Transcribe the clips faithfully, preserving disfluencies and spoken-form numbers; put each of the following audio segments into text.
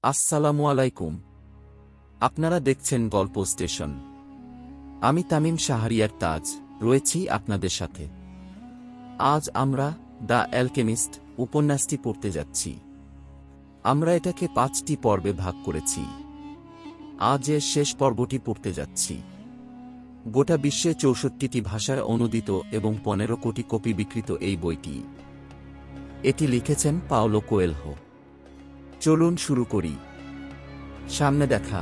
আসসালামু আলাইকুম। আপনারা দেখছেন গল্প স্টেশন। আমি তামিম শাহরিয়ার তাজ রয়েছি আপনাদের সাথে। আজ আমরা দ্য অ্যালকেমিস্ট উপন্যাসটি পড়তে যাচ্ছি। আমরা এটাকে পাঁচটি পর্বে ভাগ করেছি। আজ এর শেষ পর্বটি পড়তে যাচ্ছি। গোটা বিশ্বে চৌষট্টিটি ভাষায় অনুদিত এবং পনেরো কোটি কপি বিক্রিত এই বইটি। এটি লিখেছেন পাওলো কোয়েলহো। চলুন শুরু করি। সামনে দেখা।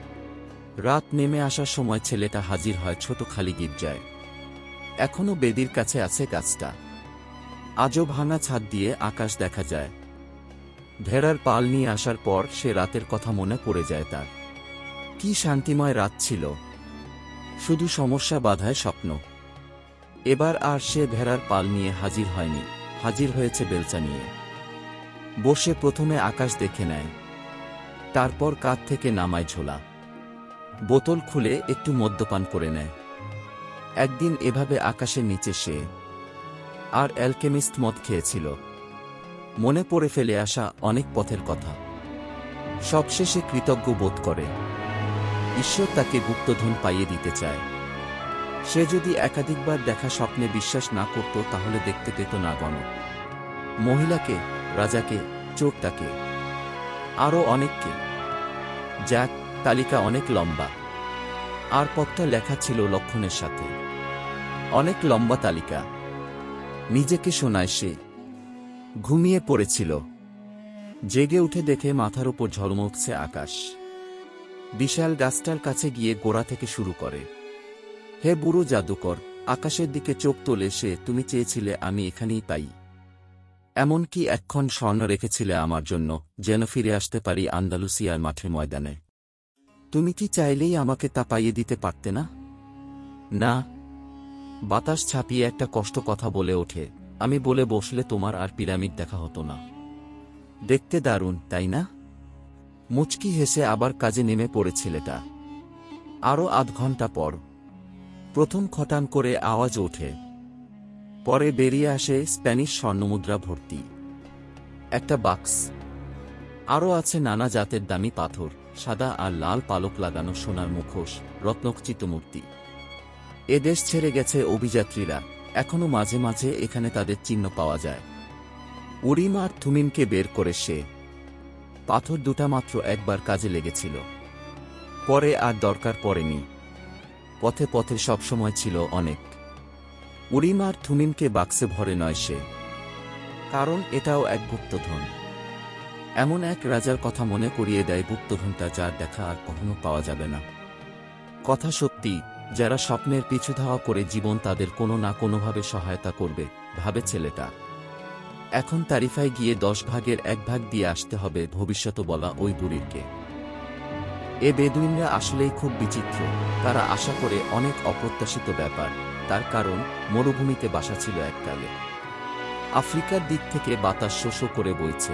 রাত নেমে আসার সময় ছেলেটা হাজির হয় ছোট খালি গির্জায়। এখনো বেদির কাছে আছে গাছটা। আজও ভাঙা ছাদ দিয়ে আকাশ দেখা যায়। ভেড়ার পাল নিয়ে আসার পর সে রাতের কথা মনে পড়ে যায় তার। কি শান্তিময় রাত ছিল, শুধু সমস্যা বাধায় স্বপ্ন। এবার আর সে ভেড়ার পাল নিয়ে হাজির হয়নি, হাজির হয়েছে বেলচা নিয়ে। বসে প্রথমে আকাশ দেখে নেয়, তারপর কাঁধ থেকে নামায় ঝোলা। বোতল খুলে একটু মদ্যপান করে নেয়। একদিন এভাবে আকাশের নিচে সে আর অ্যালকেমিস্ট মদ খেয়েছিল। মনে পড়ে ফেলে আসা অনেক পথের কথা। সবশেষে কৃতজ্ঞ বোধ করে। ঈশ্বর তাকে গুপ্তধন পাইয়ে দিতে চায়। সে যদি একাধিকবার দেখা স্বপ্নে বিশ্বাস না করত তাহলে দেখতে পেত না গণ মহিলাকে, রাজাকে, চোরটাকে, আরও অনেককে। যাক, তালিকা অনেক লম্বা। আর পথটা লেখা ছিল লক্ষণের সাথে। অনেক লম্বা তালিকা। নিজেকে শোনায় সে। ঘুমিয়ে পড়েছিল। জেগে উঠে দেখে মাথার উপর ঝলমকছে আকাশ। বিশাল গাছটার কাছে গিয়ে গোড়া থেকে শুরু করে। হে বুড়ো জাদুকর, আকাশের দিকে চোখ তোলে সে। তুমি চেয়েছিলে আমি এখানেই পাই। এমনকি একক্ষণ স্বর্ণ রেখেছিলে আমার জন্য, যেন ফিরে আসতে পারি আন্দালুসিয়ার মাঠে ময়দানে। তুমি কি চাইলেই আমাকে তা পাইয়ে দিতে পারতে না? না। বাতাস ছাপিয়ে একটা কষ্ট কথা বলে ওঠে। আমি বলে বসলে তোমার আর পিরামিড দেখা হতো না। দেখতে দারুণ, তাই না? মুচকি হেসে আবার কাজে নেমে পড়ে ছেলেটা। আরও আধ ঘন্টা পর প্রথম খটান করে আওয়াজ ওঠে। পরে বেরিয়ে আসে স্প্যানিশ স্বর্ণমুদ্রা ভর্তি একটা বাক্স। আরও আছে নানা জাতের দামি পাথর, সাদা আর লাল পালক লাগানো সোনার মুখোশ, রত্নখচিত মূর্তি। এ দেশ ছেড়ে গেছে অভিযাত্রীরা, এখনো মাঝে মাঝে এখানে তাদের চিহ্ন পাওয়া যায়। উরিম আর থুমিমকে বের করে সে। পাথর দুটা মাত্র একবার কাজে লেগেছিল, পরে আর দরকার পড়েনি। পথে পথে সবসময় ছিল অনেক। উরিম আর থুমিমকে বাক্সে ভরে নয় সে, কারণ এটাও এক গুপ্তধন। এমন এক রাজার কথা মনে করিয়ে দেয় গুপ্তধনটা, যার দেখা আর কখনো পাওয়া যাবে না। কথা সত্যি, যারা স্বপ্নের পিছু ধাওয়া করে জীবন তাদের কোনো না কোনোভাবে সহায়তা করবে, ভাবে ছেলেটা। এখন তারিফায় গিয়ে দশ ভাগের এক ভাগ দিয়ে আসতে হবে ভবিষ্যৎ বলা ওই বুড়িরকে। এ বেদুইনরা আসলেই খুব বিচিত্র। তারা আশা করে অনেক অপ্রত্যাশিত ব্যাপার। তার কারণ, মরুভূমিতে বাসা ছিল এককালে। আফ্রিকার দিক থেকে বাতাস শোষ করে বইছে।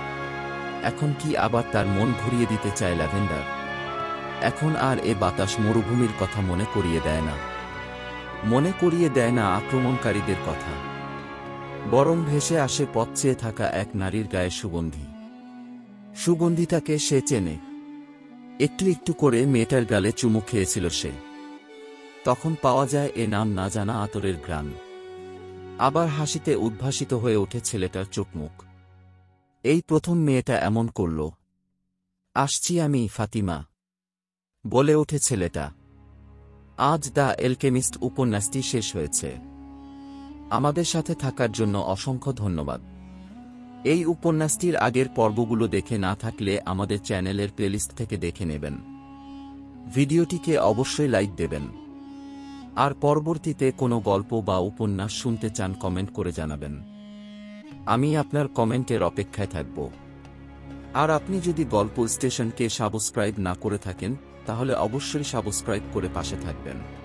এখন কি আবার তার মন ঘুরিয়ে দিতে চায় ল্যাভেন্ডার? এখন আর এ বাতাস মরুভূমির কথা মনে করিয়ে দেয় না। মনে করিয়ে দেয় না আক্রমণকারীদের কথা। বরং ভেসে আসে পথ চেয়ে থাকা এক নারীর গায়ে সুগন্ধি। সুগন্ধিটাকে সে চেনে। একটু একটু করে মেয়েটার গালে চুমু খেয়েছিল সে। তখন পাওয়া যায় এ নাম না জানা আতরের ঘ্রাণ। আবার হাসিতে উদ্ভাসিত হয়ে ওঠে ছেলেটার চোখমুখ। এই প্রথম মেয়েটা এমন করল। আসছি আমি, ফাতিমা, বলে ওঠে ছেলেটা। আজ দ্য অ্যালকেমিস্ট উপন্যাসটি শেষ হয়েছে। আমাদের সাথে থাকার জন্য অসংখ্য ধন্যবাদ। এই উপন্যাসটির আগের পর্বগুলো দেখে না থাকলে আমাদের চ্যানেলের প্লেলিস্ট থেকে দেখে নেবেন। ভিডিওটিকে অবশ্যই লাইক দেবেন। আর পরবর্তীতে কোনো গল্প বা উপন্যাস শুনতে চান কমেন্ট করে জানাবেন। আমি আপনার কমেন্টের অপেক্ষায় থাকব। আর আপনি যদি গল্প স্টেশনকে সাবস্ক্রাইব না করে থাকেন তাহলে অবশ্যই সাবস্ক্রাইব করে পাশে থাকবেন।